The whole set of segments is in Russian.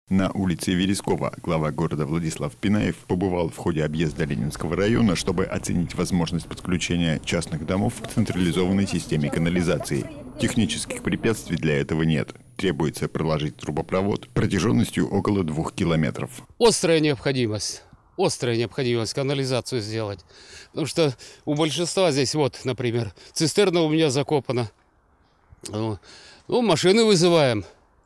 На улице Верескова глава города Владислав Пинаев побывал в ходе объезда Ленинского района, чтобы оценить возможность подключения частных домов к централизованной системе канализации. Технических препятствий для этого нет. Требуется проложить трубопровод протяженностью около 2 километров. Острая необходимость канализацию сделать. Потому что у большинства здесь, вот, например, цистерна у меня закопана. Ну, машины вызываем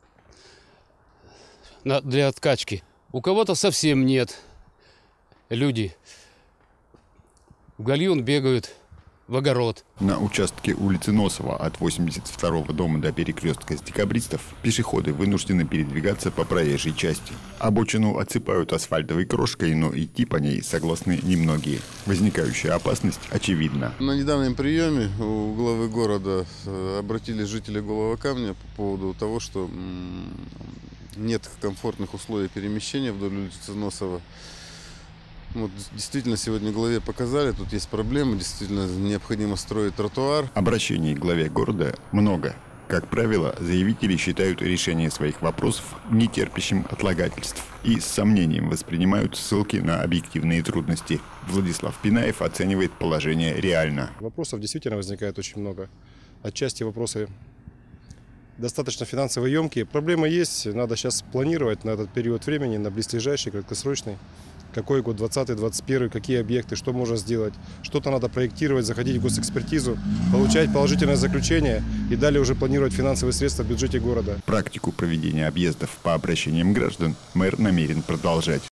для откачки. У кого-то совсем нет. Люди в гальюн бегают в огород. На участке улицы Носова от 82-го дома до перекрестка с Декабристов пешеходы вынуждены передвигаться по проезжей части. Обочину отсыпают асфальтовой крошкой, но идти по ней согласны немногие. Возникающая опасность очевидна. На недавнем приеме у главы города обратились жители Голого Камня по поводу того, что нет комфортных условий перемещения вдоль улицы Носова. Вот, действительно, сегодня главе показали, тут есть проблемы, действительно необходимо строить тротуар. Обращений к главе города много. Как правило, заявители считают решение своих вопросов нетерпящим отлагательств и с сомнением воспринимают ссылки на объективные трудности. Владислав Пинаев оценивает положение реально. Вопросов действительно возникает очень много. Отчасти вопросы достаточно финансово емкие. Проблемы есть, надо сейчас планировать на этот период времени, на близлежащий, краткосрочный. Какой год, 20-й, 21-й, какие объекты, что можно сделать. Что-то надо проектировать, заходить в госэкспертизу, получать положительное заключение и далее уже планировать финансовые средства в бюджете города. Практику проведения объездов по обращениям граждан мэр намерен продолжать.